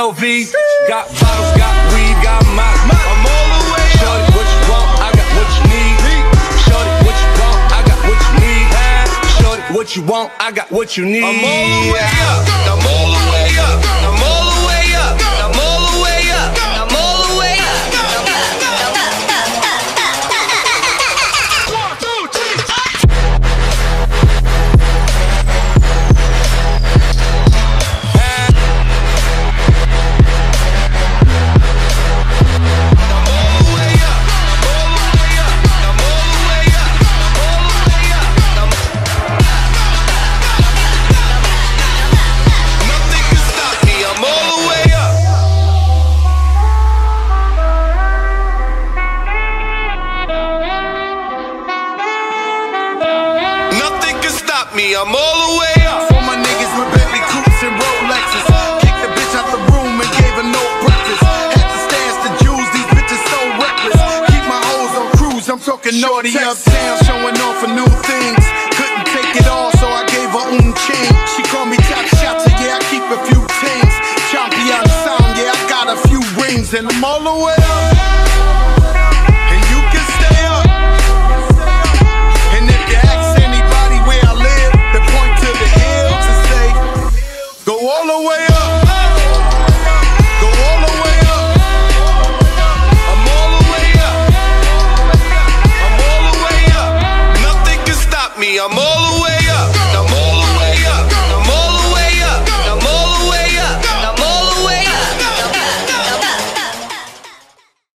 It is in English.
LV. Got bottles, got weed, got my. I'm all the way up. Shorty, what you want? I got what you need. Shorty, what you want? I got what you need. Shorty, what you want? I got what you need. I'm all the way up. I'm all the way up. I'm all the way up. I'm all the way up. I'm all the way up. I'm all the way up. For my niggas with Bentley coupes and Rolexes. Kicked the bitch out the room and gave her no breakfast. Had to stash the jewels, these bitches so reckless. Keep my hoes on cruise, I'm talking naughty uptown, showing off for new things. Couldn't take it all, so I gave her chain. She called me top shots, yeah, I keep a few things. Champion sound, yeah, I got a few rings. And I'm all the way up. And you can stay up. And if you ask anybody where I live, they point to the hills and say, go all the way up. Go all the way up. I'm all the way up. I'm all the way up. Nothing can stop me. I'm all the way up.